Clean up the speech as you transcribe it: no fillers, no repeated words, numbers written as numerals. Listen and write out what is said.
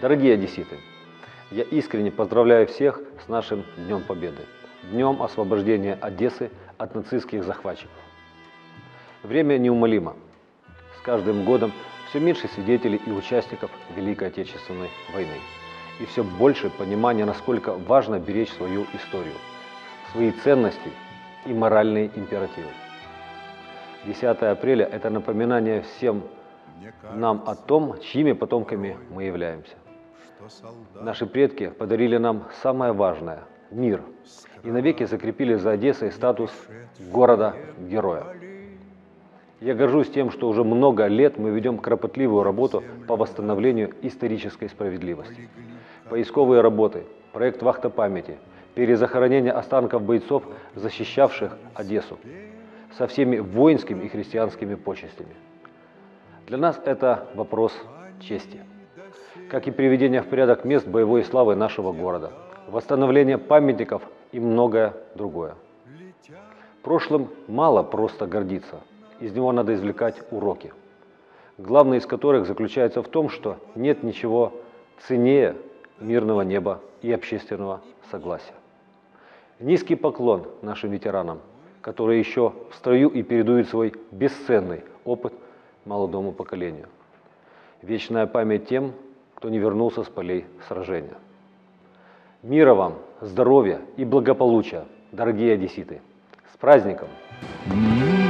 Дорогие одесситы, я искренне поздравляю всех с нашим Днем Победы, Днем освобождения Одессы от нацистских захватчиков. Время неумолимо. С каждым годом все меньше свидетелей и участников Великой Отечественной войны. И все больше понимания, насколько важно беречь свою историю, свои ценности и моральные императивы. 10 апреля – это напоминание всем нам о том, чьими потомками мы являемся. Наши предки подарили нам самое важное – мир, и навеки закрепили за Одессой статус города-героя. Я горжусь тем, что уже много лет мы ведем кропотливую работу по восстановлению исторической справедливости. Поисковые работы, проект «Вахта памяти», перезахоронение останков бойцов, защищавших Одессу, со всеми воинскими и христианскими почестями. Для нас это вопрос чести, как и приведение в порядок мест боевой славы нашего города, восстановление памятников и многое другое. Прошлым мало просто гордиться, из него надо извлекать уроки, главный из которых заключается в том, что нет ничего ценнее мирного неба и общественного согласия. Низкий поклон нашим ветеранам, которые еще в строю и передают свой бесценный опыт молодому поколению. Вечная память тем, кто не вернулся с полей сражения. Мира вам, здоровья и благополучия, дорогие одесситы! С праздником!